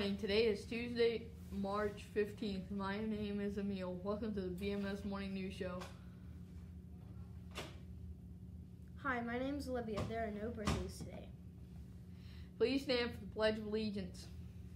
morning. Today is Tuesday, March 15th. My name is Emil. Welcome to the BMS Morning News Show. Hi, my name is Olivia. There are no birthdays today. Please stand for the Pledge of Allegiance.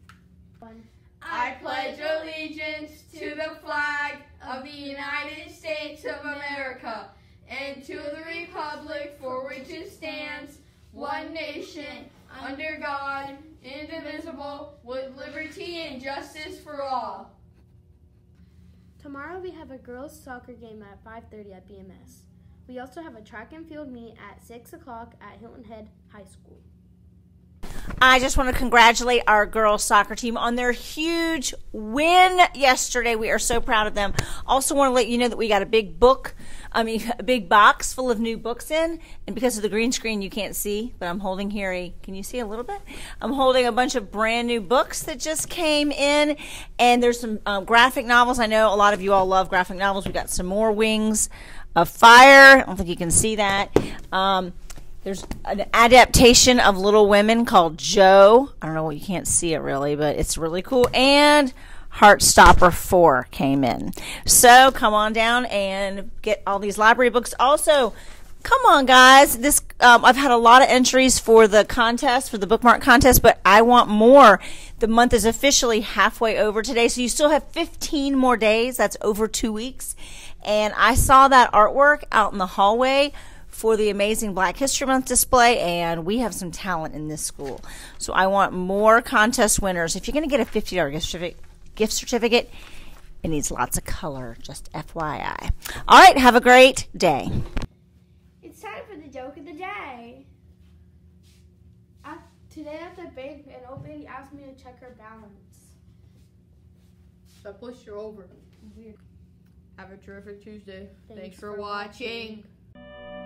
I pledge allegiance to the flag of the United States of America and to the republic for which it stands, one nation, under God, indivisible, with liberty and justice for all. Tomorrow we have a girls' soccer game at 5:30 at BMS. We also have a track and field meet at 6 o'clock at Hilton Head High School. I just want to congratulate our girls soccer team on their huge win yesterday. We are so proud of them. Also want to let you know that we got a big box full of new books in. And because of the green screen, you can't see, but I'm holding here can you see a little bit? I'm holding a bunch of brand new books that just came in. And there's some graphic novels. I know a lot of you all love graphic novels. We got some more Wings of Fire. I don't think you can see that. There's an adaptation of Little Women called Joe. I don't know, you can't see it really, but it's really cool. And Heartstopper 4 came in. So come on down and get all these library books. Also, come on, guys. I've had a lot of entries for the contest, for the bookmark contest, but I want more. The month is officially halfway over today, so you still have 15 more days. That's over 2 weeks. And I saw that artwork out in the hallway for the amazing Black History Month display, and we have some talent in this school. So I want more contest winners. If you're going to get a $50 gift certificate, it needs lots of color, just FYI. All right, have a great day. It's time for the joke of the day. Today at the bank, an old lady asked me to check her balance. So I pushed her over. Weird. Have a terrific Tuesday. Thanks for watching.